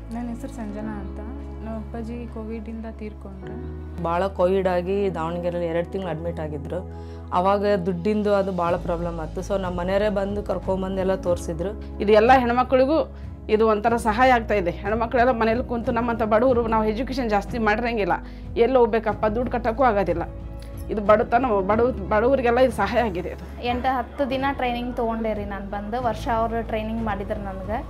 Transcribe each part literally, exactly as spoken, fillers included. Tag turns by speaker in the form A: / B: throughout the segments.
A: ನನ್ನ ಹೆಸರು ಸಂಜನಾ ಅಂತ. ನಮ್ಮ ಅಪ್ಪಾಜಿ ಕೋವಿಡಿಂದ ತೀರ್ಕೊಂಡ್ರೆ.
B: ಭಾಳ ಕೋವಿಡ್ ಆಗಿ ದಾವಣಗೆರೆಯಲ್ಲಿ ಎರಡು ತಿಂಗಳು ಅಡ್ಮಿಟ್ ಆಗಿದ್ದರು. ಆವಾಗ ದುಡ್ಡಿಂದು ಅದು ಭಾಳ ಪ್ರಾಬ್ಲಮ್ ಆಯಿತು. ಸೊ ನಮ್ಮ ಮನೆಯವರೇ ಬಂದು ಕರ್ಕೊಂಬಂದೆಲ್ಲ ತೋರಿಸಿದ್ರು.
C: ಇದು ಎಲ್ಲ ಹೆಣ್ಮಕ್ಳಿಗೂ ಇದು ಒಂಥರ ಸಹಾಯ ಆಗ್ತಾ ಇದೆ. ಹೆಣ್ಮಕ್ಳೆಲ್ಲ ಮನೇಲಿ ಕುಂತು ನಮ್ಮಂಥ ಬಡವರು ನಾವು ಎಜುಕೇಷನ್ ಜಾಸ್ತಿ ಮಾಡಿರಂಗಿಲ್ಲ, ಎಲ್ಲಿ ಹೋಗ್ಬೇಕಪ್ಪ, ದುಡ್ಡು ಕಟ್ಟೋಕ್ಕೂ ಆಗೋದಿಲ್ಲ. ಇದು ಬಡತನ ಬಡವ ಬಡವರಿಗೆಲ್ಲ ಇದು ಸಹಾಯ ಆಗಿದೆ. ಇದು
D: ಎಂಟು ಹತ್ತು ದಿನ ಟ್ರೈನಿಂಗ್ ತೊಗೊಂಡೆ ರೀ. ನಾನು ಬಂದು ವರ್ಷ ಅವರು ಟ್ರೈನಿಂಗ್ ಮಾಡಿದ್ರು ನನಗೆ.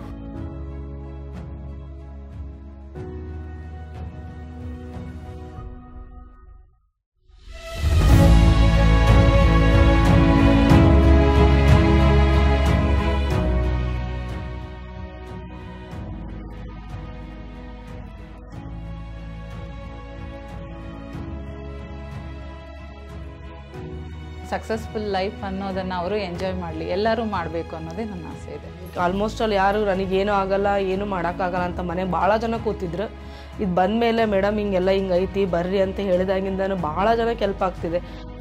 E: ಸಕ್ಸಸ್ಫುಲ್ ಲೈಫ್ ಅನ್ನೋದನ್ನು ಅವರು ಎಂಜಾಯ್ ಮಾಡಲಿ, ಎಲ್ಲರೂ ಮಾಡಬೇಕು ಅನ್ನೋದೇ ನನ್ನ ಆಸೆ ಇದೆ.
B: ಆಲ್ಮೋಸ್ಟ್ ಅಲ್ಲಿ ಯಾರು ನನಗೇನು ಆಗಲ್ಲ, ಏನು ಮಾಡೋಕ್ಕಾಗಲ್ಲ ಅಂತ ಮನೆಗೆ ಭಾಳ ಜನ ಕೂತಿದ್ರು. ಇದು ಬಂದ ಮೇಲೆ ಮೇಡಮ್ ಹಿಂಗೆಲ್ಲ ಹಿಂಗೆ ಐತಿ ಬರ್ರಿ ಅಂತ ಹೇಳಿದಾಗಿಂದನೂ ಭಾಳ ಜನಕ್ಕೆ ಹೆಲ್ಪ್ ಆಗ್ತಿದೆ.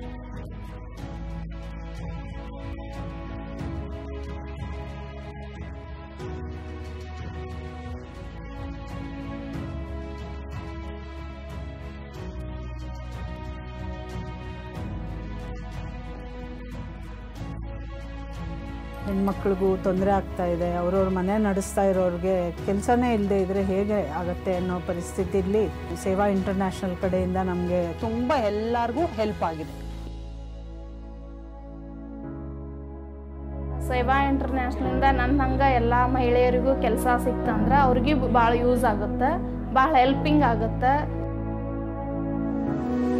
F: ಹೆಣ್ಮಕ್ಳಿಗೂ ತೊಂದರೆ ಆಗ್ತಾ ಇದೆ. ಅವ್ರವ್ರ ಮನೆ ನಡೆಸ್ತಾ ಇರೋರಿಗೆ ಕೆಲಸನೇ ಇಲ್ಲದೆ ಇದ್ದರೆ ಹೇಗೆ ಆಗುತ್ತೆ ಅನ್ನೋ ಪರಿಸ್ಥಿತಿಯಲ್ಲಿ ಸೇವಾ ಇಂಟರ್ನ್ಯಾಷನಲ್ ಕಡೆಯಿಂದ ನಮಗೆ ತುಂಬ ಎಲ್ಲರಿಗೂ ಹೆಲ್ಪ್ ಆಗಿದೆ.
D: ಸೇವಾ ಇಂಟರ್ನ್ಯಾಷನಲಿಂದ ನನ್ನ ಹಂಗೆ ಎಲ್ಲ ಮಹಿಳೆಯರಿಗೂ ಕೆಲಸ ಸಿಕ್ತಂದ್ರೆ ಅವ್ರಿಗೆ ಭಾಳ ಯೂಸ್ ಆಗುತ್ತೆ, ಭಾಳ ಹೆಲ್ಪಿಂಗ್ ಆಗುತ್ತೆ.